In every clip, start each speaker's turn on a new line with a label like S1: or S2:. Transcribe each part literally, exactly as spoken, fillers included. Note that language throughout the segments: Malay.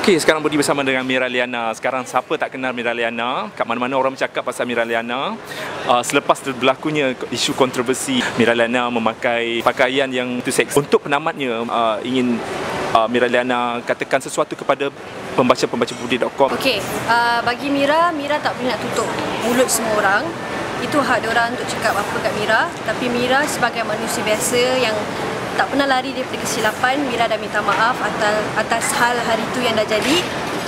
S1: Okey, sekarang Budi bersama dengan Mira Liana. Sekarang siapa tak kenal Mira Liana? Kat mana-mana orang bercakap pasal Mira Liana. Uh, selepas berlakunya isu kontroversi Mira Liana memakai pakaian yang tu seks. Untuk penamatnya, uh, ingin uh, Mira Liana katakan sesuatu kepada pembaca-pembaca budi dot com.
S2: Okey, uh, bagi Mira, Mira tak boleh nak tutup mulut semua orang. Itu hak diorang untuk cakap apa kat Mira. Tapi Mira sebagai manusia biasa yang tak pernah lari daripada kesilapan, Mira dah minta maaf atas, atas hal hari tu yang dah jadi.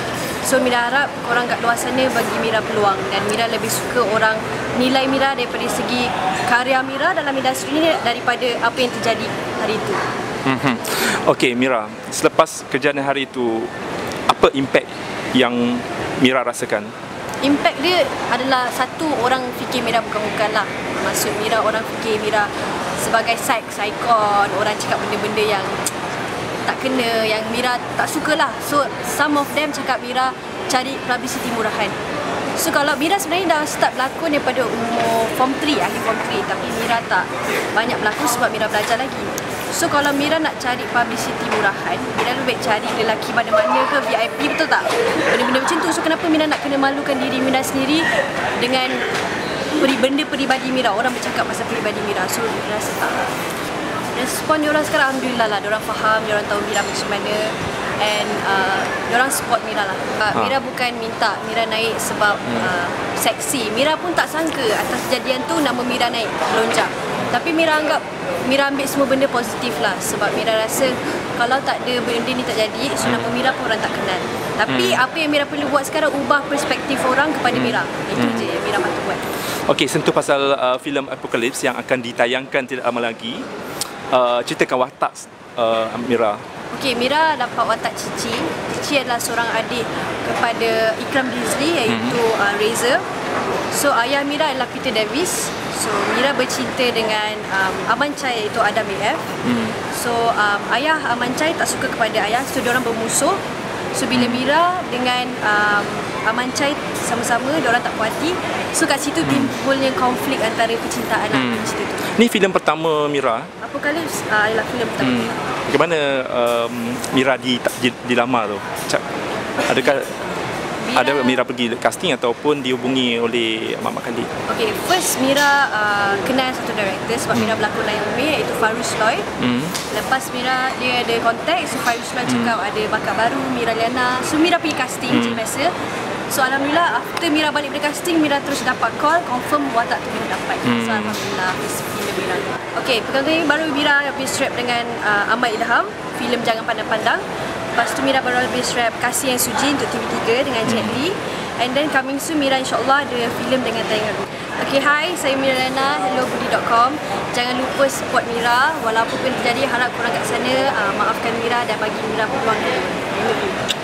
S2: So Mira harap korang kat luar sana bagi Mira peluang. Dan Mira lebih suka orang nilai Mira daripada segi karya Mira dalam industri ni daripada apa yang terjadi hari itu.
S1: Mm-hmm. Okey Mira, selepas kejadian hari itu, apa impak yang Mira rasakan?
S2: Impact dia adalah satu, orang fikir Mira bukan-bukan lah. Maksud Mira, orang fikir Mira sebagai psych, psychon, orang cakap benda-benda yang tak kena, yang Mira tak suka lah. So some of them cakap Mira cari publicity murahan. So kalau Mira sebenarnya dah start berlakon daripada umur form tiga, akhir form tiga, tapi Mira tak banyak berlakon sebab Mira belajar lagi. So kalau Mira nak cari publicity murahan, Mira lebih baik cari lelaki mana-mana ke V I P, betul tak? Benda-benda macam tu. So kenapa Mira nak kena malukan diri Mira sendiri dengan benda peribadi Mira, orang bercakap pasal peribadi Mira. So Mira rasa tak. Respon diorang sekarang Alhamdulillah lah, diorang faham, diorang tahu Mira macam mana. And uh, diorang support Mira lah. uh, Mira bukan minta Mira naik sebab uh, seksi. Mira pun tak sangka atas kejadian tu nama Mira naik melonjak. Tapi Mira anggap, Mira ambil semua benda positif lah. Sebab Mira rasa kalau tak ada benda ni tak jadi, so nama Mira pun orang tak kenal. Tapi hmm. apa yang Mira perlu buat sekarang, ubah perspektif orang kepada hmm. Mira. Itu hmm. je yang Mira patut buat.
S1: Okey, sentuh pasal uh, filem Apocalypse yang akan ditayangkan tidak lama lagi. Uh, ceritakan watak uh, Mira.
S2: Okey, Mira dapat watak Cici. Cici adalah seorang adik kepada Ikram Dizli, iaitu hmm. uh, Reza. So ayah Mira adalah Peter Davis. So Mira bercinta dengan um, Aman Chai, iaitu Adam A F. Hmm. So um, ayah Aman Chai tak suka kepada ayah, so diorang bermusuh. So bila Mira dengan um, Aman Chai sama-sama, diorang tak puas hati. So kat situ hmm. timbulnya konflik antara percintaan hmm. lah cerita tu.
S1: Ni filem pertama Mira.
S2: Apocalypse uh, adalah filem pertama. Hmm.
S1: Bagaimana um, Mira di, di dilamar tu? Adakah Mira, ada Mira pergi casting ataupun dihubungi oleh Mak Khalid?
S2: Okay, first Mira uh, kenal satu director sebab hmm. Mira berlakon Layang Umir, iaitu Farus Loy. Hmm. Lepas Mira dia ada kontak, so Farus Loy cakap hmm. ada bakat baru, Mira Liana. So Mira pergi casting hmm. macam biasa. So Alhamdulillah, after Mira balik dari casting, Mira terus dapat call, confirm watak tu Mira dapat. Hmm. So Alhamdulillah, filem Mira. Okay, perkara ini baru Mira habis strap dengan uh, Ahmad Ilham, filem Jangan Pandang-Pandang. Lepas tu Mira baru habis rap Kasih Yang Suji untuk T V tiga dengan Jet Li. And then coming soon Mira insyaAllah ada filem dengan tayangan. Okay, hi, saya Mira Liana, hello budi dot com. Jangan lupa support Mira. Walaupun terjadi, harap korang kat sana uh, maafkan Mira dan bagi Mira peluang.